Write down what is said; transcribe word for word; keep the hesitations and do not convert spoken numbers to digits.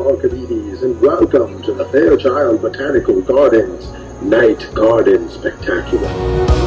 Archimedes, and welcome to the Fairchild Botanical Gardens Night Garden Spectacular.